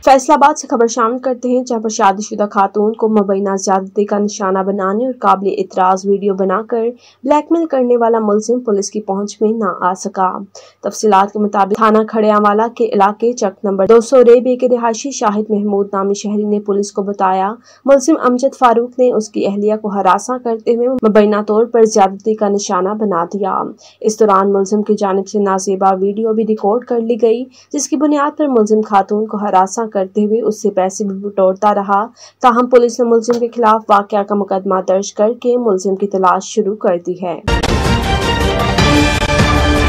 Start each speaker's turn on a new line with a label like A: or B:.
A: फैसलाबाद से खबर शामिल करते हैं, जहां पर शादीशुदा खातून को मुबैना ज्यादती का निशाना बनाने और काबिल इतराज वीडियो बनाकर ब्लैकमेल करने वाला मुलजिम पुलिस की पहुंच में न आ सका। तफसीलात के मुताबिक थाना खड़ियावाला के इलाके चक नंबर 200 रेबे के रिहायशी शाहिद महमूद नामी शहरी ने पुलिस को बताया, मुलजिम अमजद फारूक ने उसकी अहलिया को हरासा करते हुए मुबैना तौर पर ज्यादती का निशाना बना दिया। इस दौरान मुलजिम की जानिब से नाजेबा वीडियो भी रिकॉर्ड कर ली गई, जिसकी बुनियाद पर मुलजिम खातून को हरासा करते हुए उससे पैसे भी बटोरता रहा। ताहम पुलिस ने मुलजिम के खिलाफ वाकया का मुकदमा दर्ज करके मुलजिम की तलाश शुरू कर दी है।